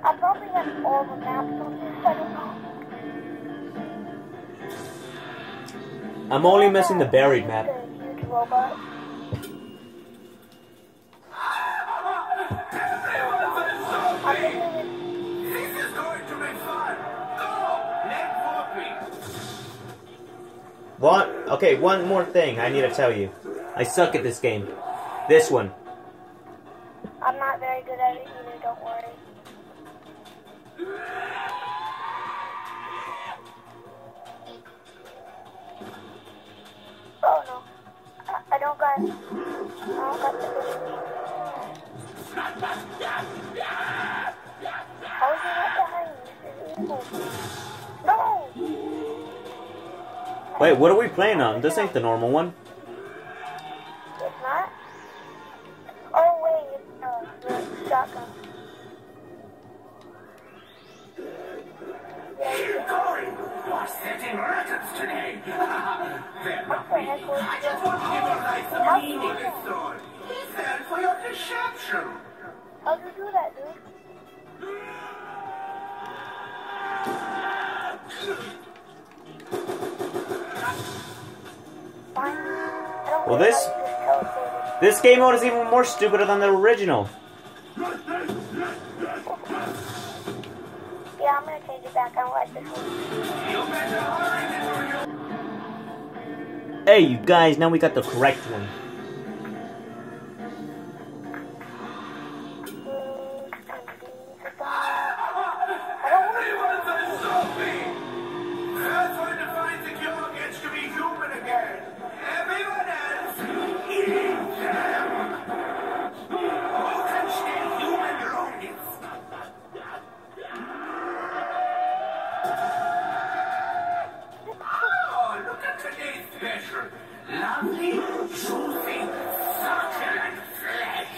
I probably have all the maps on this, I don't know. I'm only missing the buried map. The huge robot. This is going to be fun. Go, let's What? Okay, one more thing I need to tell you. I suck at this game. This one. I'm not very good at it either, don't worry. Oh no. I don't got the How is he right behind me? This is evil. No! Wait, what are we playing on? This ain't the normal one. It's not? Oh wait, it's the shotgun. Keep going. You're setting records today. They're not me. I just want to give you guys some meaning this sword. It's there for your deception. How'd you do that, dude? Fine. I don't Well, know this how you just teleported. this game mode is even more stupider than the original. Yeah, I'm gonna change it back. I don't like this one. You better hurry, little. Hey, you guys, now we got the correct one. That's when to find the cure gets to be human again. Everyone else, eat them. Who can stay human longest? Oh, look at today's special. Lovely, juicy, succulent flesh.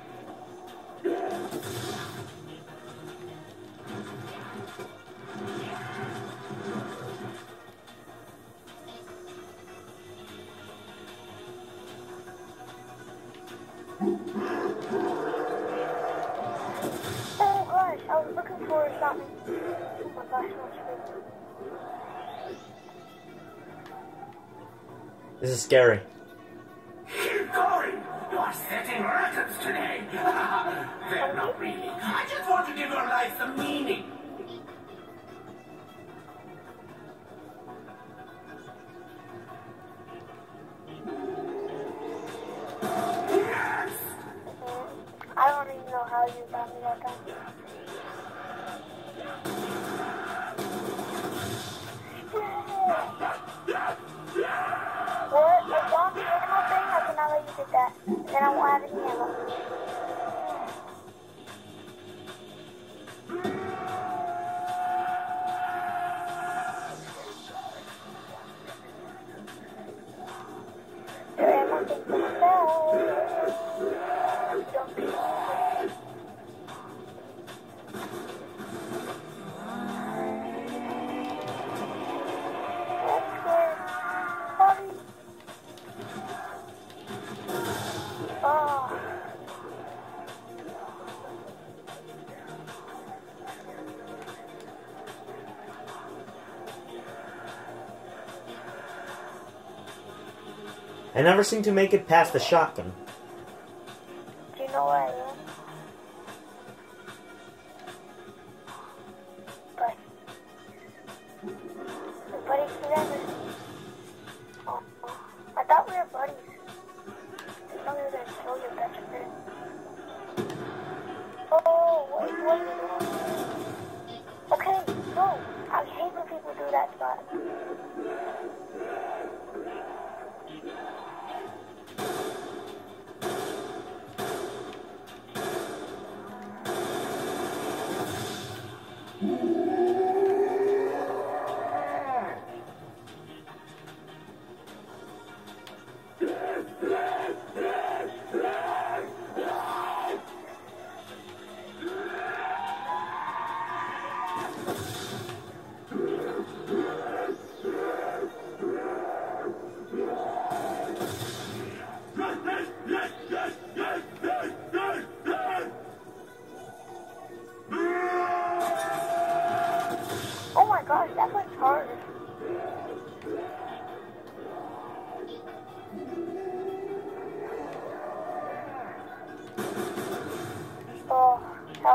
Oh gosh, I was looking for something. Oh my gosh, no shit. This is scary. Keep going. You're setting records today. They're not really. I just want to give your life some meaning. Yes. I don't even know how you got me that time. What? As long as you look my thing, I cannot let you get that. Then I won't have any ammo. Your ammo thing's gonna fail. Don't be stupid. That's good. Sorry. Oh. I never seem to make it past the shotgun. Do you know where I am? But buddies together. Oh, I thought we were buddies. I thought we were gonna kill your best friend. Oh, what are you doing? Okay, no. I hate when people do that spot.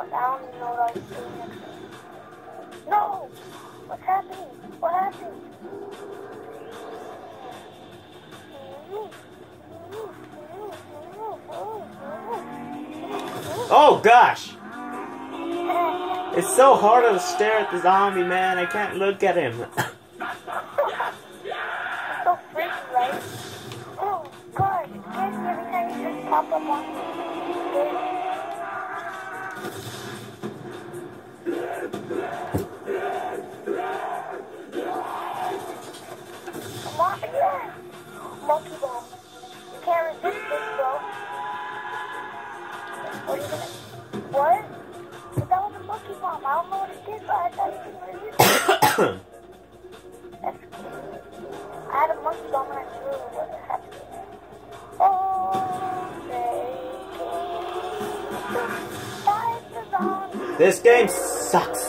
fuck? I don't even know what I was doing next to. No! What's happening? What happened? Oh gosh! It's so hard to stare at the zombie, man. I can't look at him. It's so freaky, right? Oh god, it scares me every time you just pop up on me. Come on, yeah! Monkey bomb. You can't resist this, bro. What are you gonna... What? But that was a monkey bomb. I don't know what it did, but I thought you could resist it. That's cool. I had a monkey bomb and I threw it. What happened? Oh, they This game sucks.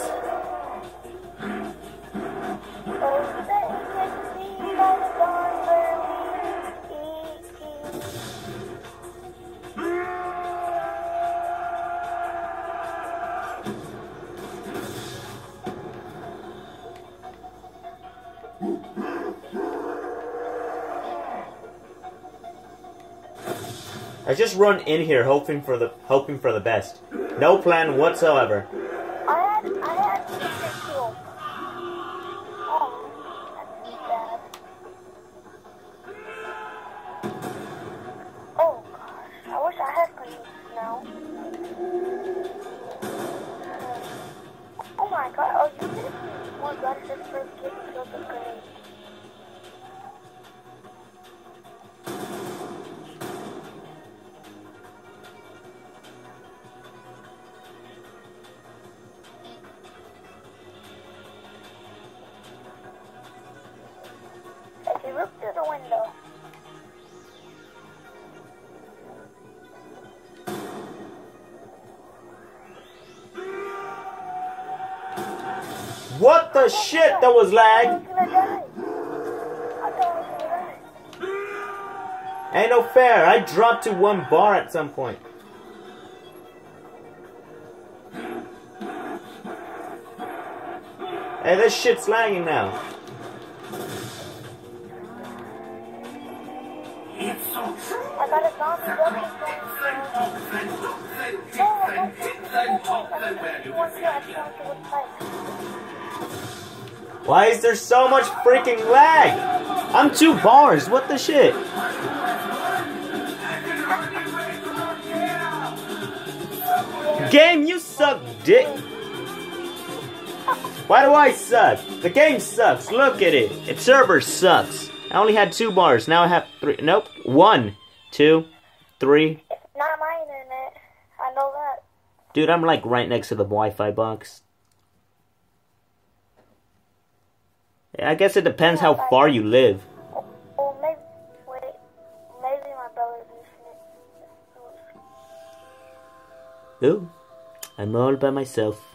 I just run in here hoping for the best. No plan whatsoever. I had to kill. Oh, that's bad. Oh gosh, I wish I had grenades now. Oh my god, oh you did more guns just for getting killed with grenades. Look through the window. What the shit? That was lag. I was gonna die. I thought I was gonna die. Ain't no fair. I dropped to 1 bar at some point. Hey, this shit's lagging now. I got a zombie weapon Why is there so much freaking lag? I'm 2 bars. What the shit? Game, you suck dick. Why do I suck? The game sucks. Look at it. Its server sucks. I only had 2 bars. Now I have 3. Nope. 1, 2, 3. It's not my internet. I know that. Dude, I'm like right next to the Wi-Fi box. I guess it depends how far you live. Oh, maybe. Wait. Maybe my brother's using it. Ooh. I'm all by myself.